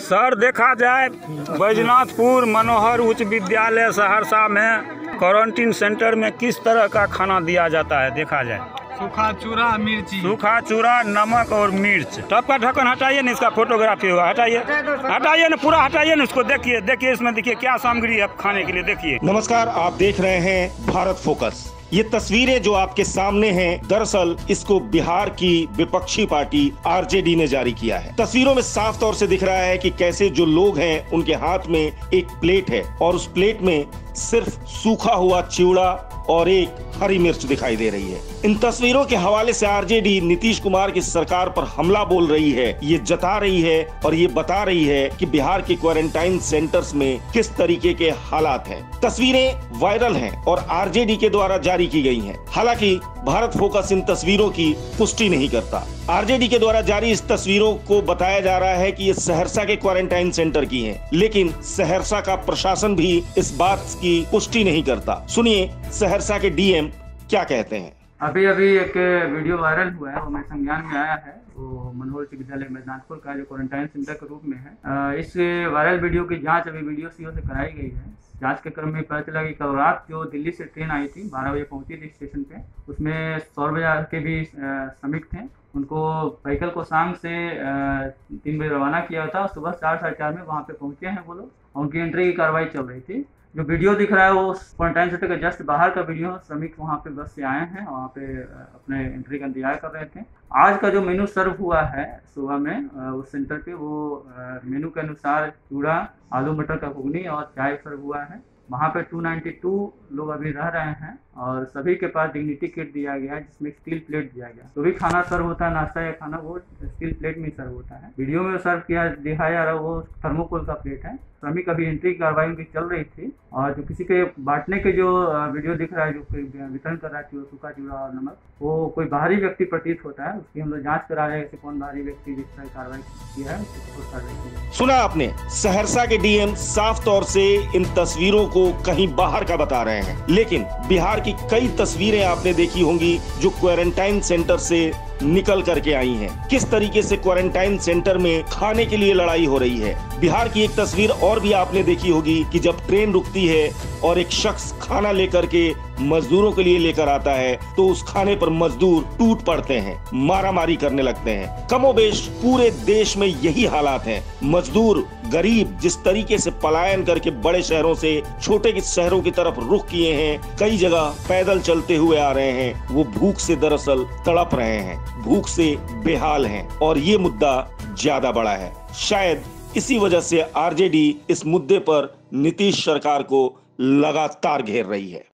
Sir देखा जाए बैजनाथपुर मनोहर उच्च विद्यालय सहरसा में क्वारंटीन सेंटर में किस तरह का खाना दिया जाता है देखा जाए। सूखा चूरा मिर्ची, सूखा चूरा, नमक और मिर्च। टब का ढक्कन हटाइए ना, इसका फोटोग्राफी होगा। हटाइए हटाइए ना, पूरा हटाइए ना इसको। देखिए देखिए इसमें देखिए क्या सामग्री है खाने के लिए। देखिए। नमस्कार, आप देख रहे हैं भारत फोकस। ये तस्वीरें जो आपके सामने हैं, दरअसल इसको बिहार की विपक्षी पार्टी आरजेडी ने जारी किया है। तस्वीरों में साफ तौर से दिख रहा है कि कैसे जो लोग हैं उनके हाथ में एक प्लेट है और उस प्लेट में सिर्फ सूखा हुआ चिवड़ा और एक हरी मिर्च दिखाई दे रही है। इन तस्वीरों के हवाले से आरजेडी नीतीश कुमार की सरकार पर हमला बोल रही है, ये जता रही है और ये बता रही है कि बिहार के क्वारंटाइन सेंटर्स में किस तरीके के हालात हैं। तस्वीरें वायरल हैं और आरजेडी के द्वारा जारी की गई हैं। हालांकि भारत फोकस इन तस्वीरों की पुष्टि नहीं करता। आरजेडी के द्वारा जारी इस तस्वीरों को बताया जा रहा है कि ये सहरसा के क्वारंटाइन सेंटर की हैं, लेकिन सहरसा का प्रशासन भी इस बात की पुष्टि नहीं करता। सुनिए सहरसा के डीएम क्या कहते हैं। अभी एक वीडियो वायरल हुआ है, वो मेरे संज्ञान में आया है। वो मनोहर उच्च विद्यालय बैजनाथपुर का जो क्वारंटाइन सेंटर के रूप में है। इस वायरल वीडियो की जांच अभी वीडियो सीओ से कराई गई है। जांच के क्रम में पता चला कि कल रात जो दिल्ली से ट्रेन आई थी 12 बजे पहुंची थी स्टेशन पे, उसमें 100 बाजार के भी श्रमिक थे। उनको व्हीकल को शाम से 3 बजे रवाना किया था। सुबह 4 साढ़े 4 में वहाँ पे पहुंचे हैं वो लोग। उनकी एंट्री की कार्रवाई चल रही थी। जो वीडियो दिख रहा है वो क्वारंटाइन सेंटर के जस्ट बाहर का वीडियो। श्रमिक वहाँ पे बस से आए हैं, वहाँ पे अपने एंट्री का इंतजार कर रहे थे। आज का जो मेनू सर्व हुआ है सुबह में उस सेंटर पे, वो मेनू के अनुसार चूड़ा, आलू मटर का घुगनी और चाय सर्व हुआ है। वहाँ पे 292 लोग अभी रह रहे हैं और सभी के पास डिग्निटी किट दिया गया है, जिसमें स्टील प्लेट दिया गया। जो भी खाना सर्व होता है, नाश्ता या खाना, वो स्टील प्लेट में सर्व होता है। वीडियो में सर्व किया दिखाया जा रहा है वो थर्मोकोल का प्लेट है। श्रमिक अभी एंट्री की कार्रवाई उनकी चल रही थी और जो किसी के बांटने के जो वीडियो दिख रहा है, जो वितरण कर रहा है सूखा चूड़ा और नमक, वो कोई बाहरी व्यक्ति प्रतीत होता है। उसकी हम लोग जाँच करा रहे हैं कि कौन बाहरी व्यक्ति जिस तरह कार्रवाई किया है। सुना आपने, सहरसा के डीएम साफ तौर से इन तस्वीरों को कहीं बाहर का बता रहे हैं, लेकिन बिहार की कई तस्वीरें आपने देखी होंगी जो क्वारंटाइन सेंटर से निकल करके आई हैं। किस तरीके से क्वारंटाइन सेंटर में खाने के लिए लड़ाई हो रही है। बिहार की एक तस्वीर और भी आपने देखी होगी कि जब ट्रेन रुकती है और एक शख्स खाना लेकर के मजदूरों के लिए लेकर आता है तो उस खाने पर मजदूर टूट पड़ते हैं, मारामारी करने लगते हैं। कमोबेश पूरे देश में यही हालात हैं। मजदूर गरीब जिस तरीके से पलायन करके बड़े शहरों से छोटे शहरों की तरफ रुख किए हैं, कई जगह पैदल चलते हुए आ रहे हैं, वो भूख से दरअसल तड़प रहे हैं, भूख से बेहाल हैं और ये मुद्दा ज्यादा बड़ा है। शायद इसी वजह से आरजेडी इस मुद्दे पर नीतीश सरकार को लगातार घेर रही है।